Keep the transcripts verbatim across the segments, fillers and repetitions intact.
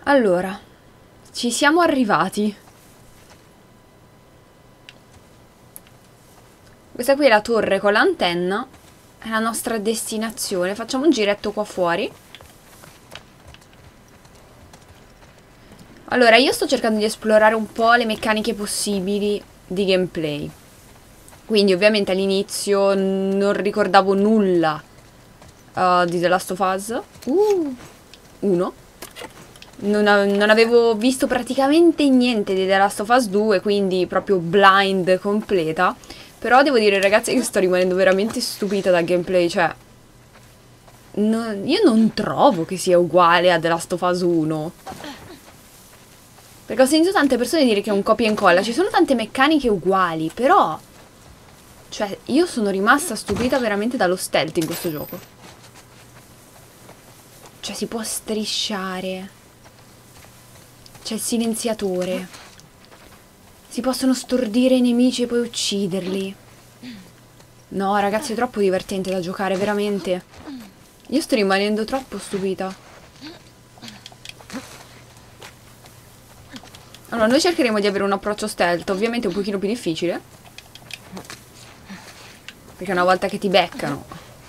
Allora, ci siamo arrivati. Questa qui è la torre con l'antenna. È la nostra destinazione. Facciamo un giretto qua fuori. Allora, io sto cercando di esplorare un po' le meccaniche possibili di gameplay. Quindi ovviamente all'inizio non ricordavo nulla uh, di The Last of Us uh, uno. Non, non avevo visto praticamente niente di The Last of Us due, quindi proprio blind completa. Però devo dire, ragazzi, che sto rimanendo veramente stupita dal gameplay. Cioè, no, io non trovo che sia uguale a The Last of Us uno. Perché ho sentito tante persone dire che è un copia e incolla. Ci sono tante meccaniche uguali, però... Cioè, io sono rimasta stupita veramente dallo stealth in questo gioco. Cioè, si può strisciare. C'è il silenziatore. Si possono stordire i nemici e poi ucciderli. No, ragazzi, è troppo divertente da giocare, veramente. Io sto rimanendo troppo stupita. Allora, noi cercheremo di avere un approccio stealth, ovviamente un pochino più difficile. Perché una volta che ti beccano...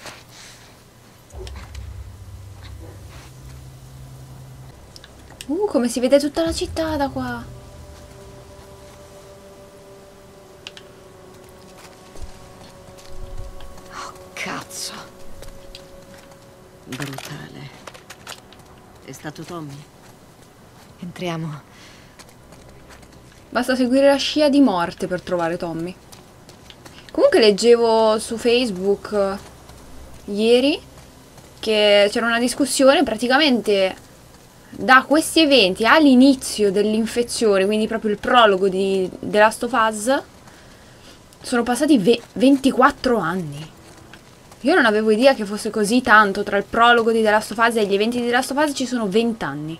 Uh, come si vede tutta la città da qua. Oh, cazzo. Brutale. È stato Tommy? Entriamo. Basta seguire la scia di morte per trovare Tommy. Comunque leggevo su Facebook uh, ieri che c'era una discussione, praticamente da questi eventi all'inizio dell'infezione, quindi proprio il prologo di The Last of Us, sono passati ventiquattro anni. Io non avevo idea che fosse così tanto. Tra il prologo di The Last of Us e gli eventi di The Last of Us ci sono venti anni.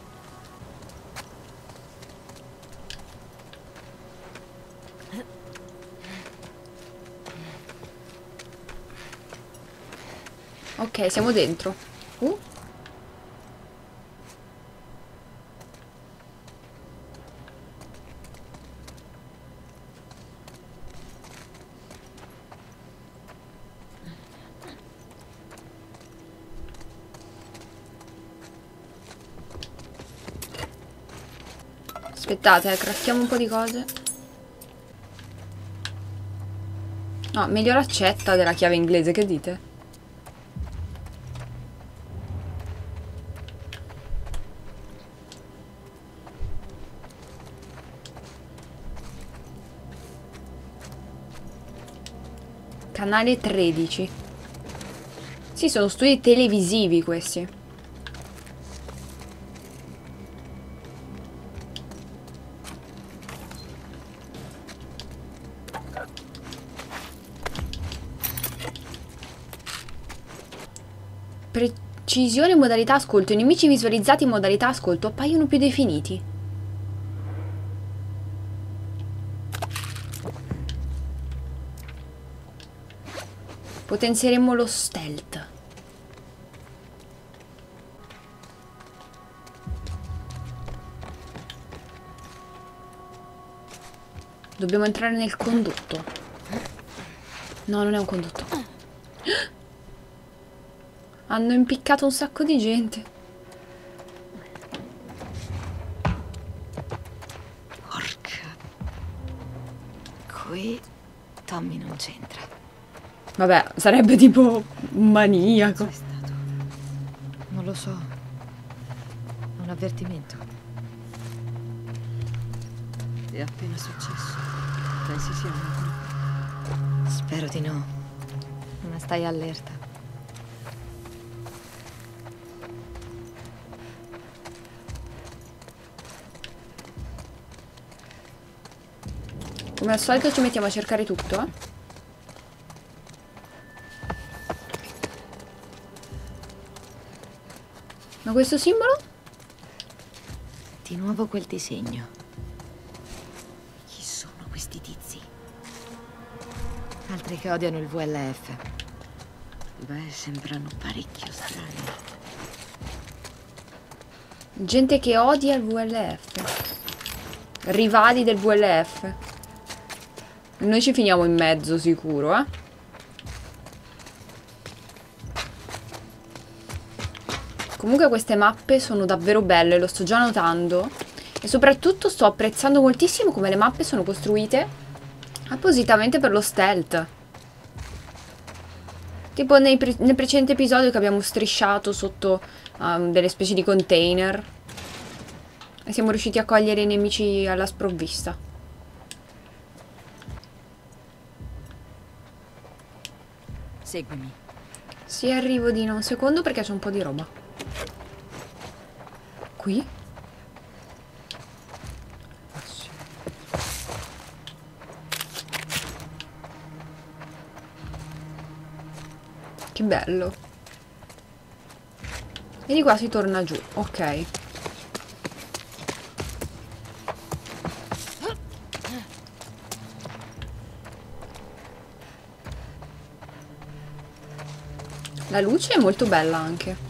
Ok, siamo dentro. Uh. Aspettate, eh, craftiamo un po' di cose. No, meglio l'accetta della chiave inglese, che dite? Canale tredici. Sì, sono studi televisivi questi. Precisione modalità ascolto. I nemici visualizzati in modalità ascolto appaiono più definiti. Potenzieremo lo stealth. Dobbiamo entrare nel condotto. No, non è un condotto. Hanno impiccato un sacco di gente. Porca. Qui Tommy non c'entra. Vabbè, sarebbe tipo un maniaco. È stato? Non lo so. Un avvertimento. È appena successo. Pensi sia un... Spero di no. Ma stai allerta. Come al solito ci mettiamo a cercare tutto, eh. Ma questo simbolo? Di nuovo quel disegno. Chi sono questi tizi? Altri che odiano il V L F. Beh, sembrano parecchio strani. Gente che odia il V L F. Rivali del V L F. Noi ci finiamo in mezzo sicuro, eh. Comunque queste mappe sono davvero belle, lo sto già notando. E soprattutto sto apprezzando moltissimo come le mappe sono costruite appositamente per lo stealth. Tipo nei pre nel precedente episodio che abbiamo strisciato sotto um, delle specie di container. E siamo riusciti a cogliere i nemici alla sprovvista. Seguimi. Sì, arrivo di un secondo perché c'è un po' di roba. Qui? Che bello. E di qua si torna giù, ok. La luce è molto bella anche.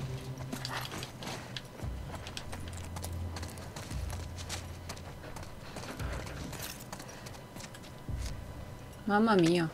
Mamma mia.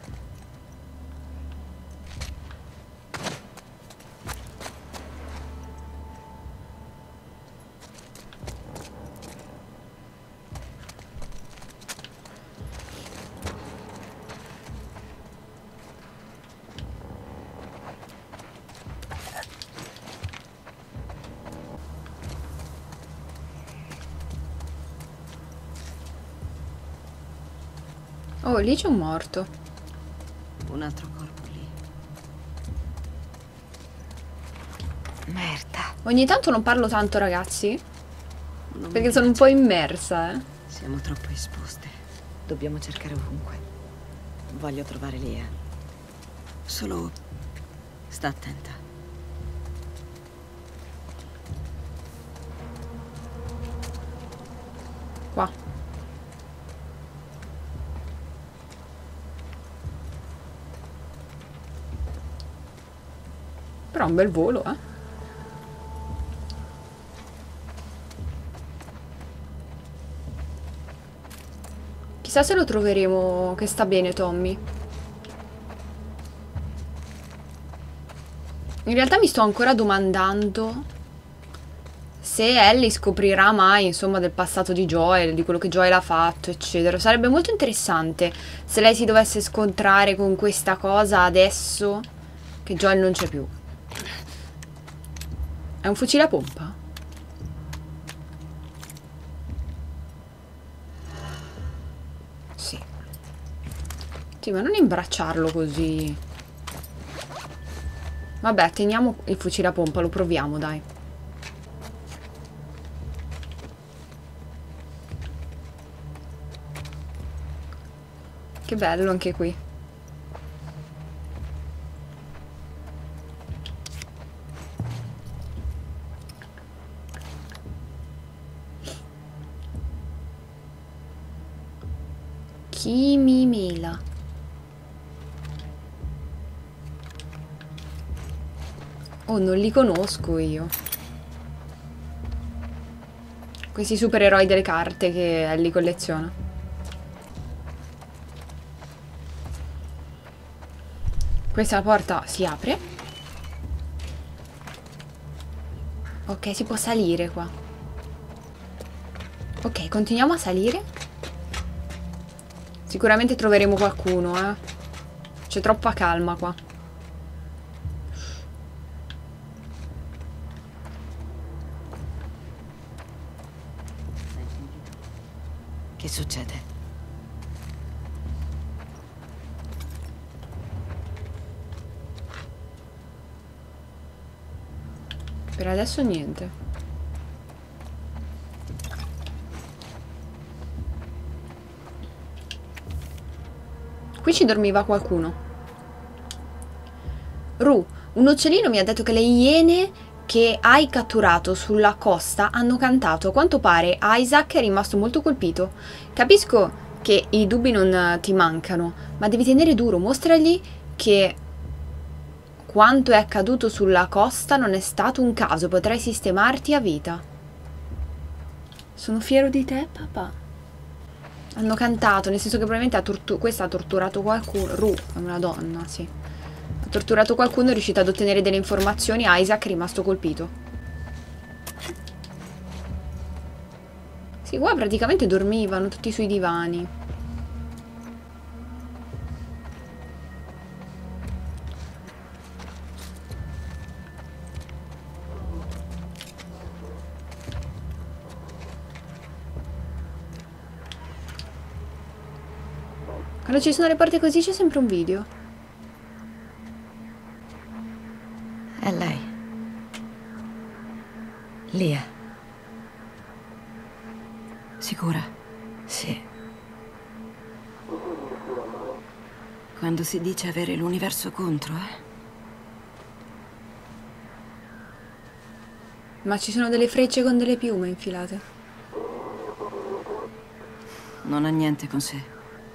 Oh, lì c'è un morto. Un altro corpo lì. Merda. Ogni tanto non parlo tanto, ragazzi, Non perché mi sono un piace. po' immersa, eh. Siamo troppo esposte. Dobbiamo cercare ovunque. Voglio trovare Lia. Solo sta attenta. Qua. Però un bel volo, eh. Chissà se lo troveremo che sta bene, Tommy. In realtà mi sto ancora domandando se Ellie scoprirà mai, insomma, del passato di Joel, di quello che Joel ha fatto, eccetera. Sarebbe molto interessante se lei si dovesse scontrare con questa cosa adesso che Joel non c'è più. È un fucile a pompa? Sì. Sì, ma non imbracciarlo così. Vabbè, teniamo il fucile a pompa, lo proviamo, dai. Che bello anche qui. Chi mi mela? Oh, non li conosco io. Questi supereroi delle carte che Ellie colleziona. Questa porta si apre. Ok, si può salire qua. Ok, continuiamo a salire. Sicuramente troveremo qualcuno, eh. C'è troppa calma qua. Che succede? Per adesso niente. Qui ci dormiva qualcuno. Ru, un uccellino mi ha detto che le iene che hai catturato sulla costa hanno cantato. A quanto pare Isaac è rimasto molto colpito. Capisco che i dubbi non ti mancano, ma devi tenere duro. Mostragli che quanto è accaduto sulla costa non è stato un caso. Potrai sistemarti a vita. Sono fiero di te, papà. Hanno cantato, nel senso che probabilmente ha tortu- questa ha torturato qualcuno. Ru, è una donna, sì. Ha torturato qualcuno, è riuscita ad ottenere delle informazioni. Isaac è rimasto colpito. Sì, qua praticamente dormivano tutti sui divani. Quando ci sono le porte così c'è sempre un video. È lei. Lia. Sicura? Sì. Quando si dice avere l'universo contro, eh? Ma ci sono delle frecce con delle piume infilate. Non ha niente con sé.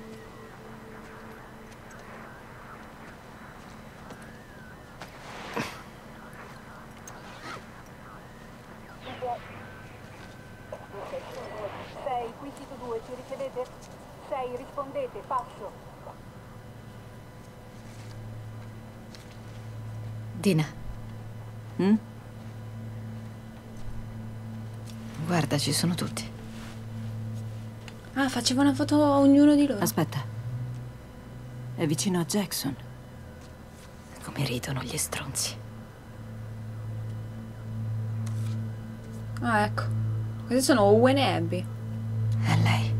sei, qui sito due, ci ricevete? sei, rispondete, passo. Dina, Mm? guarda, ci sono tutti. Ah, faceva una foto a ognuno di loro. Aspetta. È vicino a Jackson. Come ridono gli stronzi. Ah, ecco. Questi sono Owen e Abby. È lei.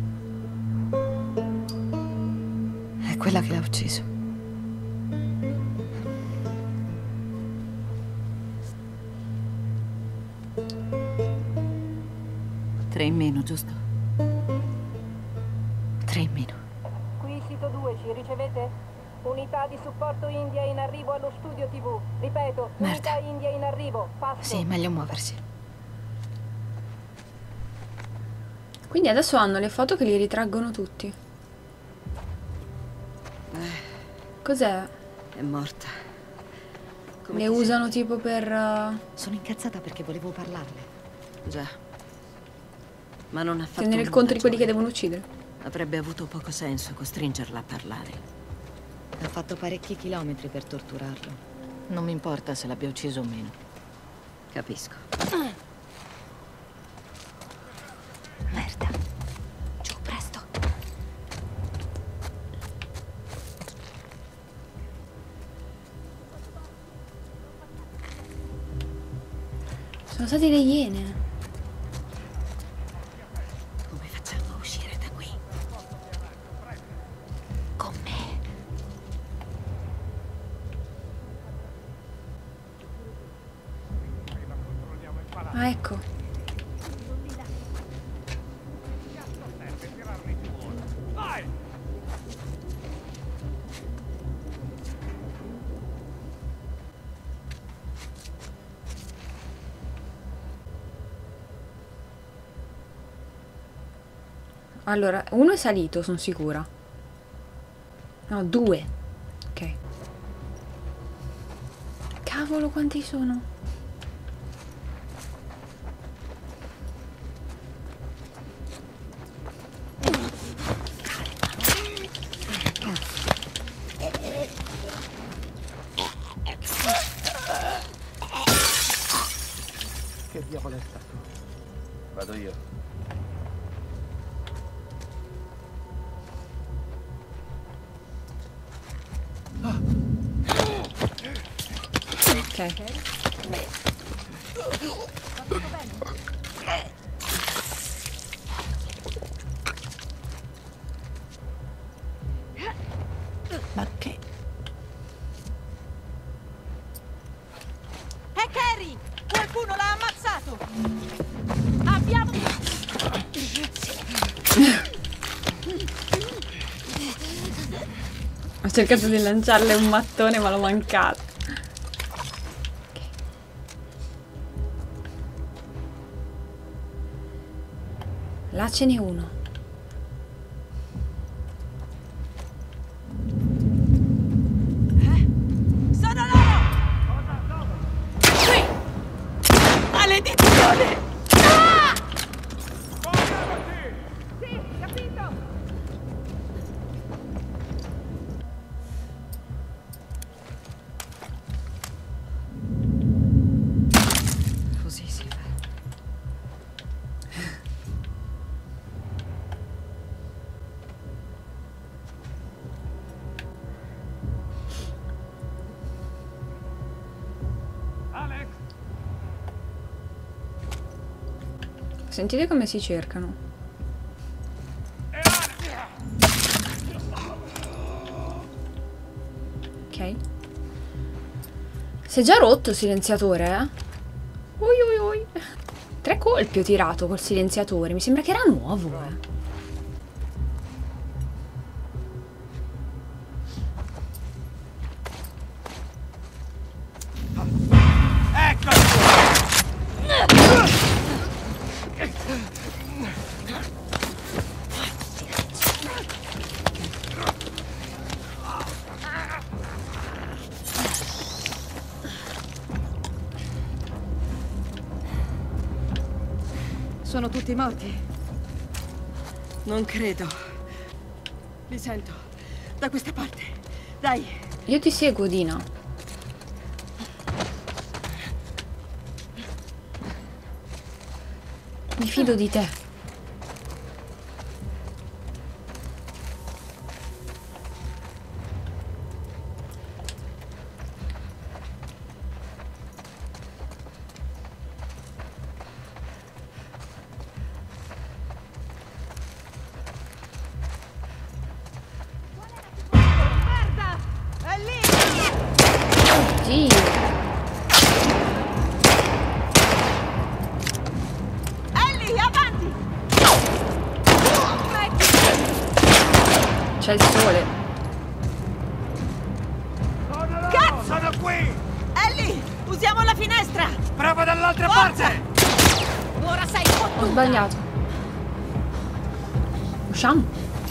È quella che l'ha ucciso. Tre in meno, giusto? Tre in meno. Qui sito due, ci ricevete? Unità di supporto India in arrivo allo studio tivù. Ripeto, Merda. unità India in arrivo, passo. Sì, meglio muoversi. Quindi adesso hanno le foto che li ritraggono tutti. Cos'è? È morta. Come Le ti usano tipo per... uh, Sono incazzata perché volevo parlarle. senti? Già. Ma non ha fatto tenere il nulla, conto di quelli che Joel. devono uccidere. Avrebbe avuto poco senso costringerla a parlare. Ha fatto parecchi chilometri per torturarlo. Non mi importa se l'abbia ucciso o meno. Capisco. Merda. Giù, presto. Sono state le iene. Come facciamo a uscire da qui? Con me. Ah, ecco. Allora, uno è salito, sono sicura. No, due. Ok. Cavolo, quanti sono? Che diavolo è stato? Vado io. Ok. Ma che... È Carrie! Qualcuno l'ha ammazzato! Abbiamo... Ho cercato di lanciarle un mattone, ma l'ho mancato. Ok. Là ce n'è uno. Sono loro! Qui! Maledizione! Ah! Sentite come si cercano. Ok. Si è già rotto il silenziatore, eh? Ui ui ui. Tre colpi ho tirato col silenziatore. Mi sembra che era nuovo, eh. Sono tutti morti? Non credo. Li sento. Da questa parte. Dai. Io ti seguo, Dina. Mi fido di te. C'è il sole. Cazzo! Sono qui! Ellie! Usiamo la finestra! Prova dall'altra parte! Ora sei fottuta! Ho sbagliato. Usciamo.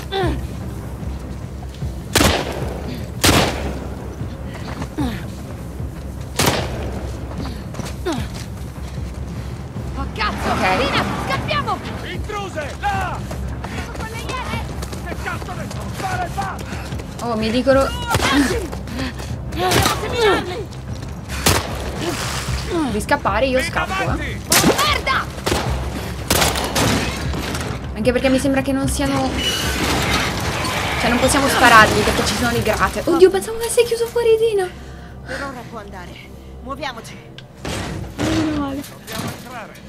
Oh cazzo! Ok. Dina, scappiamo! Intruse! Là! Che cazzo ne so? Fare va! Oh, mi dicono... di scappare, io scappo, eh. Merda! Anche perché mi sembra che non siano... Cioè, non possiamo sparargli perché ci sono le grate. Oddio, pensavo che sei chiuso fuori, Dina. Per ora può andare. Muoviamoci. Meno male. Dobbiamo entrare.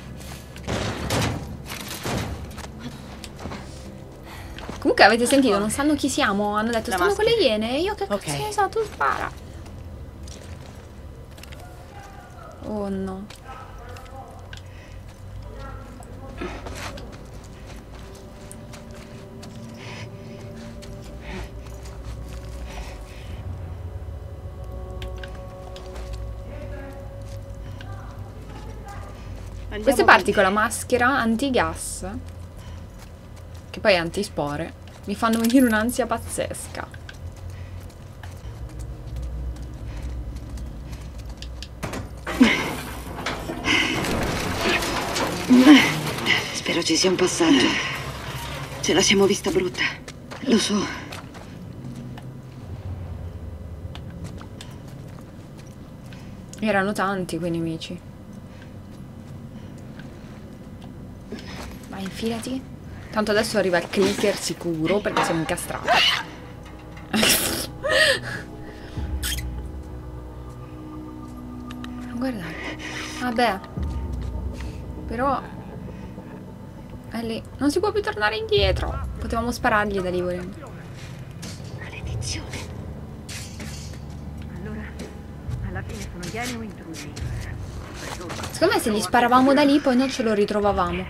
Comunque avete sentito, non sanno chi siamo. Hanno detto, La stanno con maschera. le iene. E io che cazzo Ok. ne so, tu spara. Oh no. Andiamo Queste parti avanti. con la maschera antigas, che poi è antispore, mi fanno venire un'ansia pazzesca. Spero ci sia un passaggio. Ce la siamo vista brutta. Lo so. Erano tanti quei nemici. Vai, infilati. Tanto adesso arriva il clicker sicuro perché siamo incastrati. Guardate. Vabbè. Però è lì. Non si può più tornare indietro. Potevamo sparargli da lì volendo. Maledizione. Allora, alla fine sono ieni o intrusi? Secondo me se gli sparavamo da lì poi non ce lo ritrovavamo.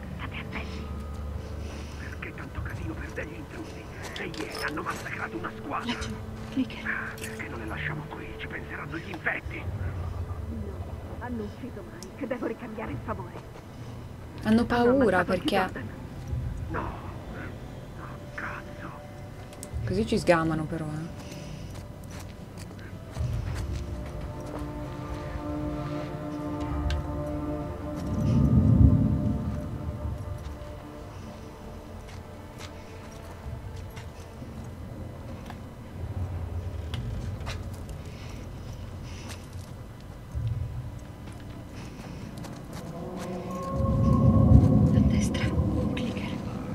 Perché tanto casino per degli intrusi? Le iene hanno massacrato una squadra. Perché non le lasciamo qui? Ci penseranno gli infetti. Hanno ucciso mai, che devo ricambiare il favore. Hanno paura Hanno ammazzato perché Jordan. No. No, cazzo. così ci sgamano però, eh. A destra. Un clicker.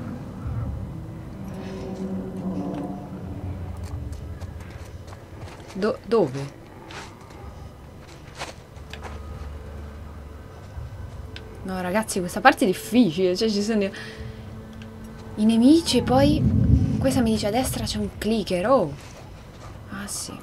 Do- dove? No, No, ragazzi, questa parte è difficile. Cioè, ci sono i nemici e poi... Questa mi dice a destra c'è un clicker, oh. Ah, sì.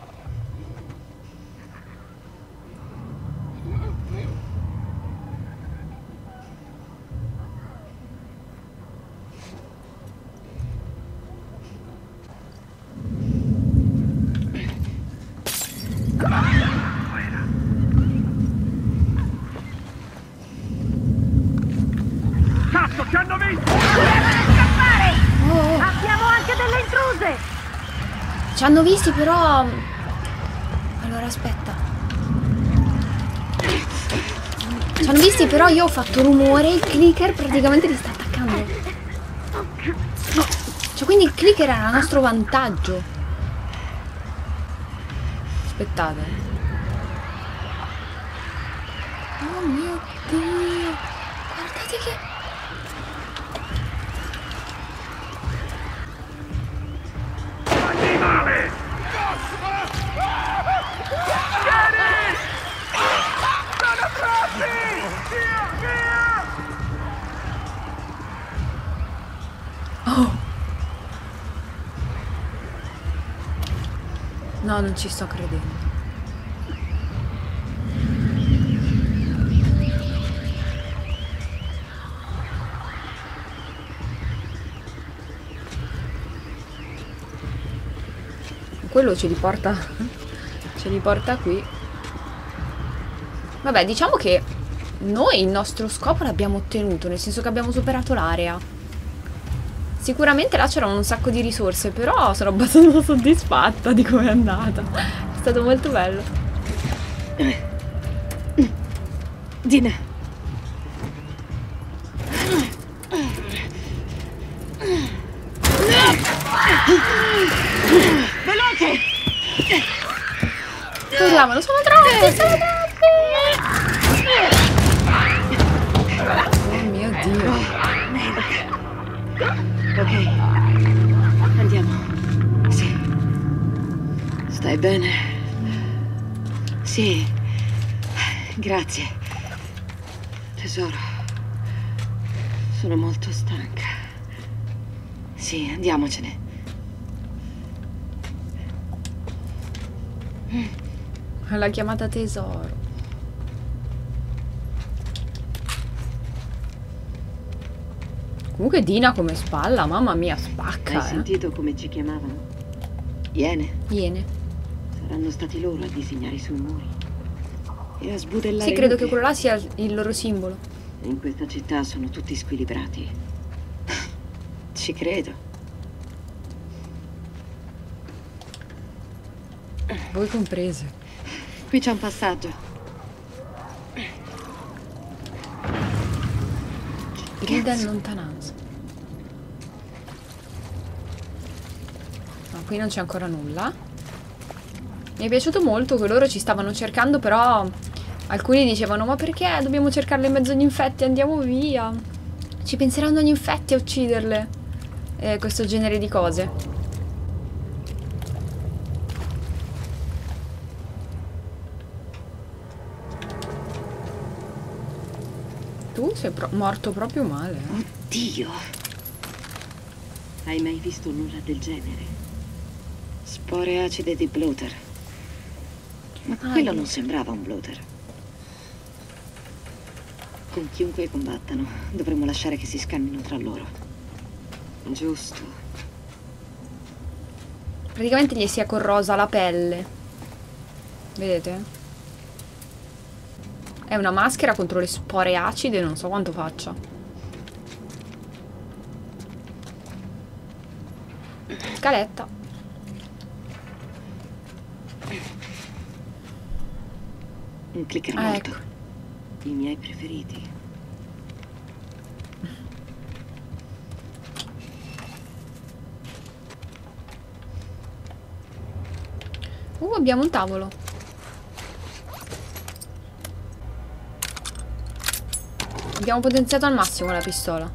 Cazzo, ci hanno visto! Scappare! Oh, Abbiamo anche delle intruse! ci hanno visti però... Allora, aspetta. Ci hanno visti però io ho fatto rumore, il clicker praticamente li sta attaccando. Cioè, quindi il clicker era a nostro vantaggio. Aspettate. Oh mio Dio. Guardate che... Animale! Sono troppi! Via, via! Oh. No, non ci sto credendo. Quello ce li porta ce li porta qui. Vabbè, diciamo che noi il nostro scopo l'abbiamo ottenuto, nel senso che abbiamo superato l'area. Sicuramente là c'erano un sacco di risorse, però sono abbastanza soddisfatta di come è andata. È stato molto bello. Dina. Veloce! Urlavano, sono troppi, sono troppi! Oh mio Dio. Ok. Andiamo. Sì. Stai bene? Sì. Grazie. Tesoro. Sono molto stanca. Sì, andiamocene. L'ha chiamata tesoro. Comunque Dina come spalla, mamma mia, spacca. Hai eh. sentito come ci chiamavano? Iene. Iene. Saranno stati loro a disegnare sui muri. E a sbudellare Sì, credo nubi. che quello là sia il loro simbolo. In questa città sono tutti squilibrati. Ci credo. Voi comprese. Qui c'è un passaggio. Grida in lontananza. No, qui non c'è ancora nulla. Mi è piaciuto molto che loro ci stavano cercando, però alcuni dicevano: ma perché dobbiamo cercarle in mezzo agli infetti? Andiamo via. Ci penseranno gli infetti a ucciderle. E questo genere di cose. Tu sei pro- morto proprio male. Eh? Oddio! Hai mai visto nulla del genere? Spore acide di bloater. Ma Ah, quello io- non sembrava un bloater. Con chiunque combattano, dovremmo lasciare che si scannino tra loro. Giusto. Praticamente gli si è corrosa la pelle. Vedete? È una maschera contro le spore acide, non so quanto faccia. Scaletta. Un clicker Ah, morto. ecco. I miei preferiti. Uh, abbiamo un tavolo. Abbiamo potenziato al massimo la pistola.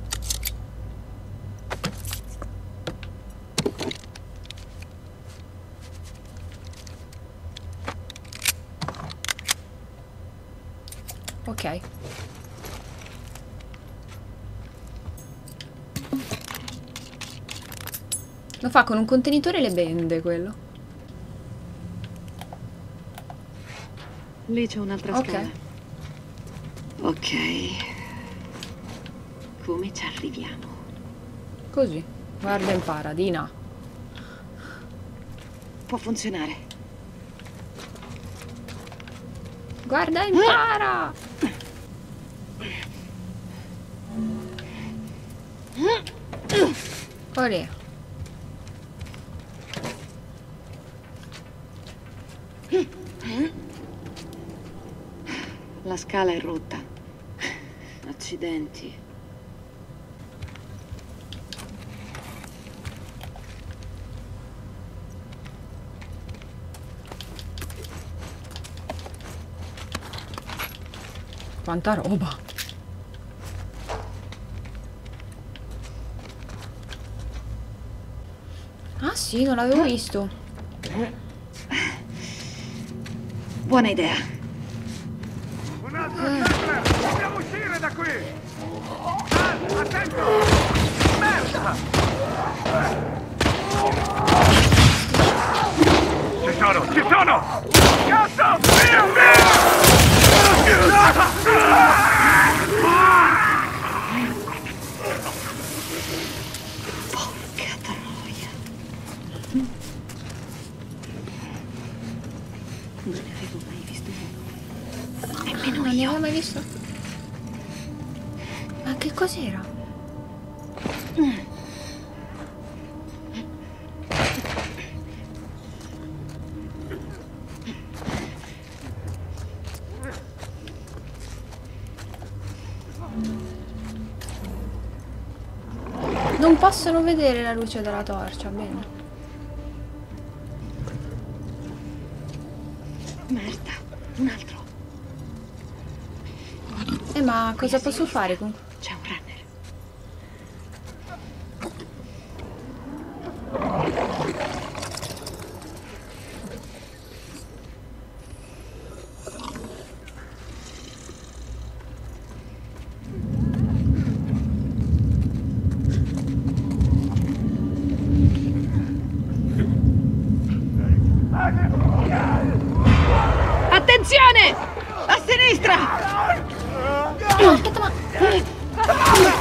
Ok. Lo fa con un contenitore e le bende, quello. Lì c'è un'altra Ok. scala. Ok. Come ci arriviamo? Così. Guarda e impara, Dina. Può funzionare. Guarda e impara! Olè. La scala è rotta. Accidenti. Quanta roba. Ah sì, non l'avevo visto. Buona idea. Un altro Templar! Dobbiamo uscire da qui! Ah, attento! Merda! Ci sono! Ci sono! Cazzo! Via! Via! Porca troia. Non ne avevo mai visto uno. Nemmeno Non ne io. avevo mai visto. Ma che cos'era? Non possono vedere la luce della torcia, bene. Merda, un altro. Eh, ma cosa posso fare con... C'è un runner. Attenzione! A sinistra! No, aspetta, ma...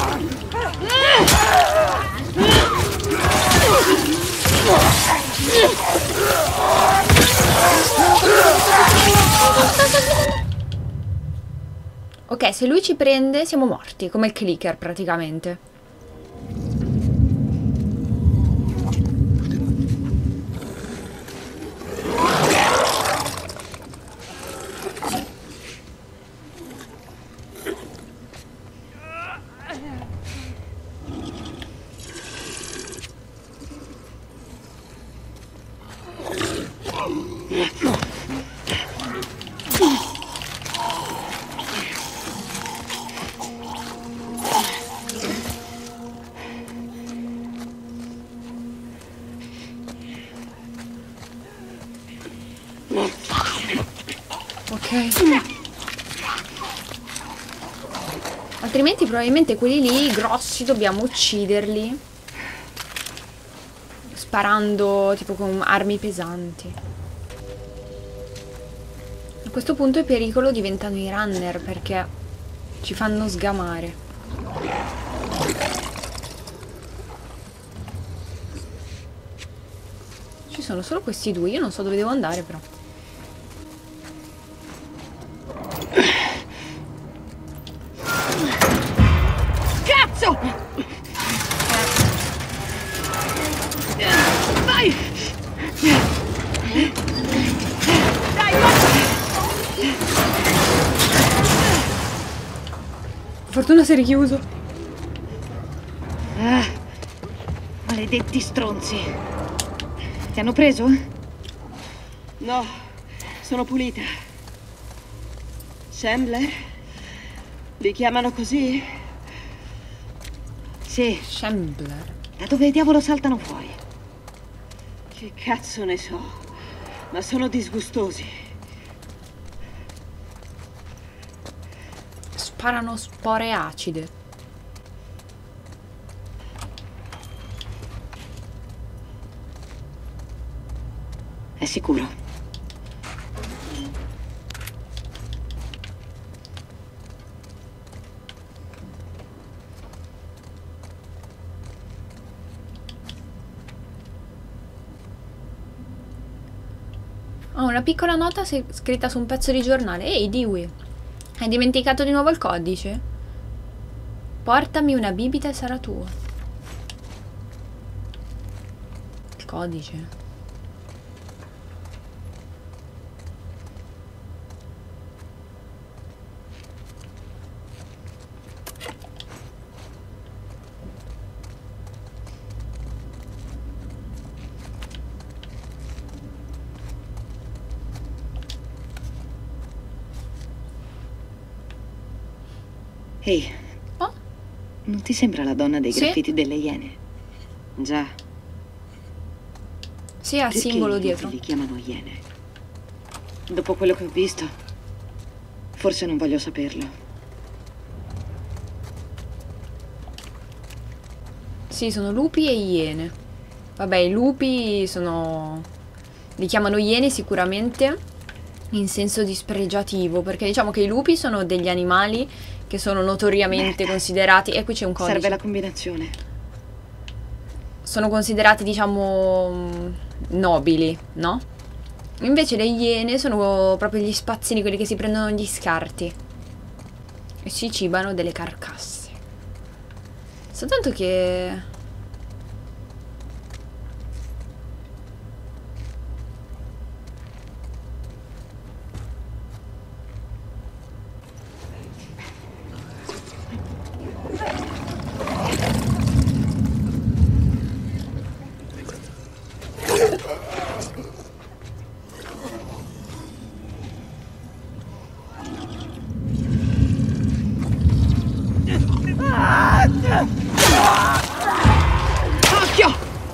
Ok, se lui ci prende siamo morti, come il clicker praticamente. Ok. Altrimenti probabilmente quelli lì grossi dobbiamo ucciderli sparando tipo con armi pesanti. A questo punto i pericolo diventano i runner perché ci fanno sgamare. Ci sono solo questi due, io non so dove devo andare però. Cazzo! Vai! Dai, Fortuna si è richiuso. ah, maledetti stronzi. Ti hanno preso? No, sono pulita. Shambler? Li chiamano così? Sì. Shambler. Da dove diavolo saltano fuori? Che cazzo ne so, ma sono disgustosi. Sparano spore acide. È sicuro. Ho una piccola nota se- scritta su un pezzo di giornale. Ehi, Dewey, hai dimenticato di nuovo il codice? Portami una bibita e sarà tua. Il codice. Ehi, Oh, non ti sembra la donna dei Sì. graffiti delle Iene? Già. sì, ha il Perché simbolo i dietro. Li chiamano Iene. Dopo quello che ho visto, forse non voglio saperlo. Sì, sono lupi e iene. Vabbè, i lupi sono... li chiamano iene sicuramente in senso dispregiativo, perché diciamo che i lupi sono degli animali che sono notoriamente considerati... E qui c'è un codice. Serve la combinazione. Sono considerati, diciamo, mh, nobili, no? Invece le iene sono proprio gli spazzini, quelli che si prendono gli scarti e si cibano delle carcasse. Soltanto che... Occhio!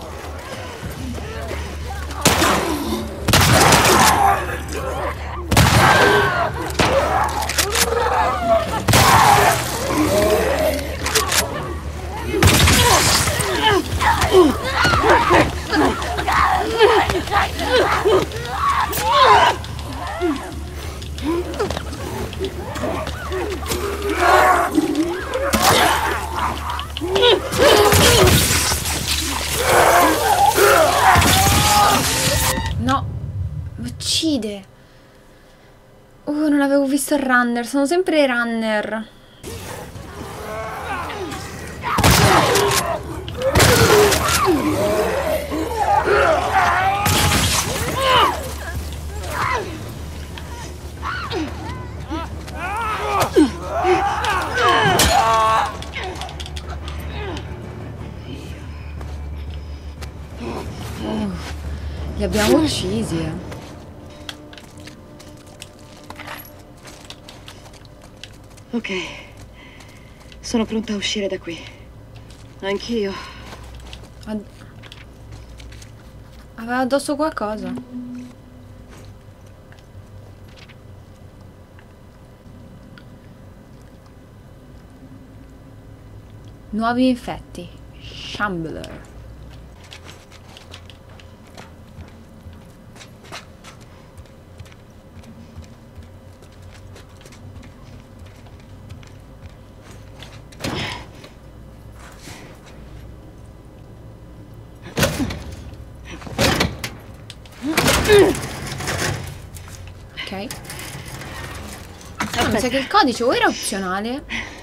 No, mi uccide. Oh, non avevo visto il runner. Sono sempre i runner. Oh, li abbiamo uccisi, eh. Ok. Sono pronta a uscire da qui. Anch'io. Ad- Aveva addosso qualcosa. Nuovi infetti. Shambler. Ok. Ah, mi sa che il codice o era opzionale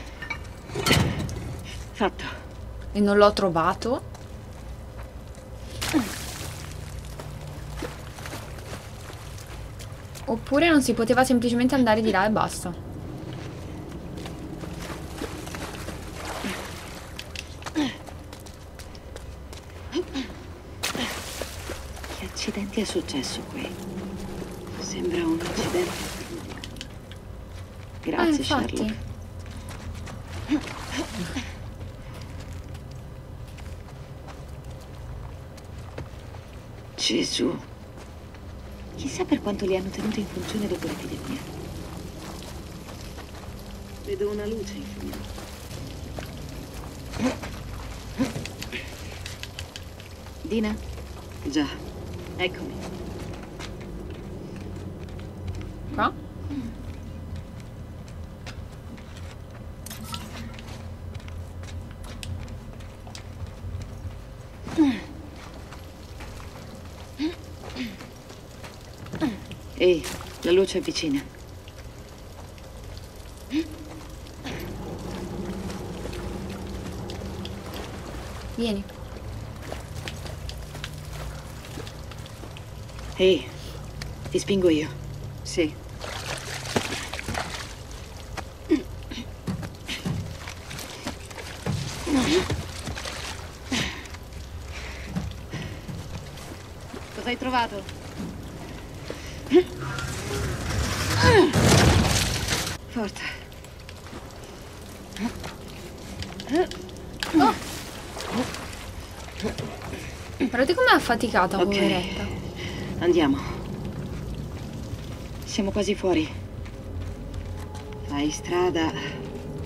Fatto. e non l'ho trovato. Oppure non si poteva semplicemente andare di là e basta. Che accidente è successo qui? Sembra un accidente. Ah, Grazie, infatti. Sherlock. Gesù. Chissà per quanto li hanno tenuti in funzione dopo l'epidemia. Vedo una luce in fondo. Dina? Già, eccomi. Ehi, la luce è vicina. Vieni. Ehi, ti spingo io. Sì. Cosa hai trovato? Forte. Oh. Guardate com'è affaticata, Ok. poveretta. Andiamo. Siamo quasi fuori. Fai strada.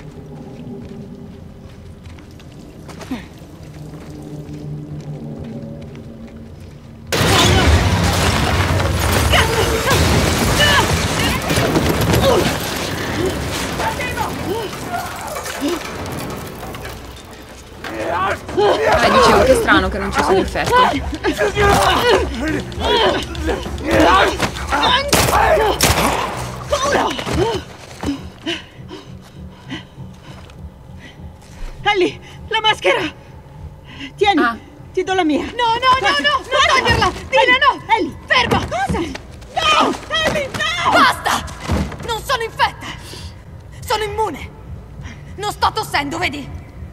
Ah, dicevo che è strano che non ci sono infetti. Ellie, la maschera! Tieni, Ah. ti do la mia. No, no, no, no, non toglierla! Dina, no! Ellie, ferma! Cosa? No! Ellie, no! Basta! Non sono infetta! Sono immune! Non sto tossendo, vedi?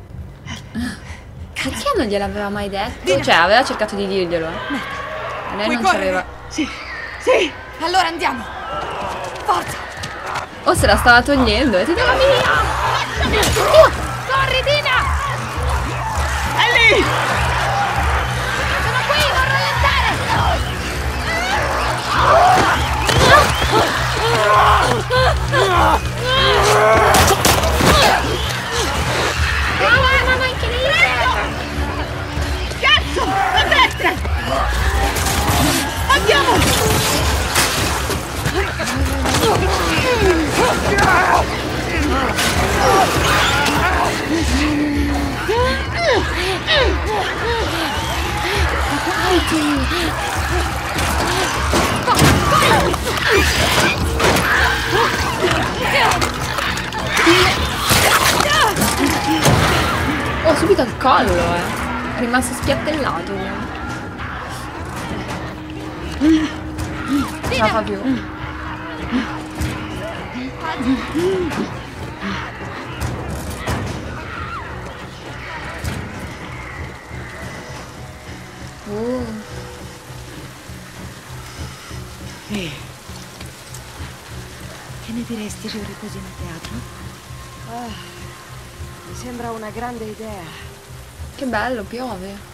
Perché non gliel'aveva mai detto? Dina. Cioè, aveva cercato di dirglielo. Eh. Lei Puoi non correre? c'aveva. Sì, sì! Allora andiamo! Forza! O se la stava togliendo e ti dava via! Corri, Dina! Ellie! Sono qui, non rallentare! Mamma, ma anche lì! Cazzo! A destra! Andiamo! Oh, subito al collo, eh. È rimasto spiattellato. Non ce la fa più. Oh. Ehi. Che ne diresti di un riposino a teatro? Mi sembra una grande idea. Che bello, piove.